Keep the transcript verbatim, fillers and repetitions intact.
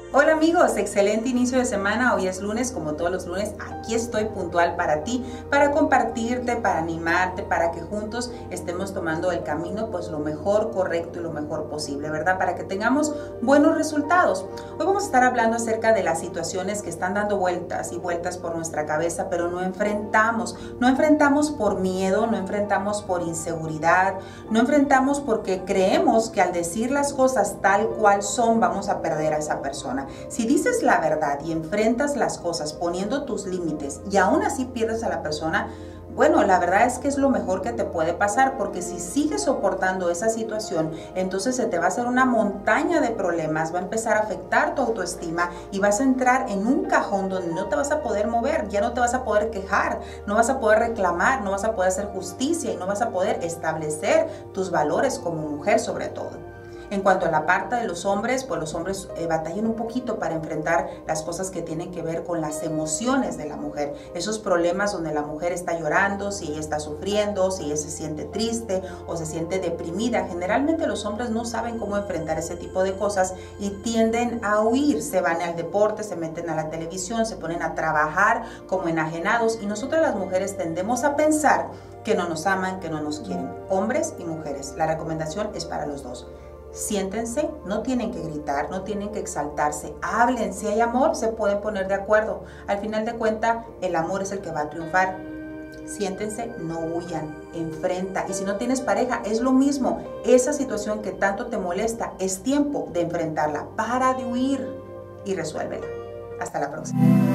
Hola amigos, excelente inicio de semana. Hoy es lunes, como todos los lunes, aquí estoy puntual para ti, para compartirte, para animarte, para que juntos estemos tomando el camino pues lo mejor, correcto y lo mejor posible, ¿verdad? Para que tengamos buenos resultados. Hoy vamos a estar hablando acerca de las situaciones que están dando vueltas y vueltas por nuestra cabeza, pero no enfrentamos. No enfrentamos por miedo, no enfrentamos por inseguridad, no enfrentamos porque creemos que al decir las cosas tal cual son vamos a perder a esa persona. Si dices la verdad y enfrentas las cosas poniendo tus límites y aún así pierdes a la persona, bueno, la verdad es que es lo mejor que te puede pasar, porque si sigues soportando esa situación, entonces se te va a hacer una montaña de problemas, va a empezar a afectar tu autoestima y vas a entrar en un cajón donde no te vas a poder mover, ya no te vas a poder quejar, no vas a poder reclamar, no vas a poder hacer justicia y no vas a poder establecer tus valores como mujer sobre todo. En cuanto a la parte de los hombres, pues los hombres eh, batallan un poquito para enfrentar las cosas que tienen que ver con las emociones de la mujer. Esos problemas donde la mujer está llorando, si ella está sufriendo, si ella se siente triste o se siente deprimida. Generalmente los hombres no saben cómo enfrentar ese tipo de cosas y tienden a huir. Se van al deporte, se meten a la televisión, se ponen a trabajar como enajenados y nosotras las mujeres tendemos a pensar que no nos aman, que no nos quieren. Hombres y mujeres. La recomendación es para los dos. Siéntense, no tienen que gritar, no tienen que exaltarse, hablen, si hay amor se pueden poner de acuerdo, al final de cuentas el amor es el que va a triunfar. Siéntense, no huyan, enfrenta, y si no tienes pareja es lo mismo, esa situación que tanto te molesta es tiempo de enfrentarla, para de huir y resuélvela. Hasta la próxima.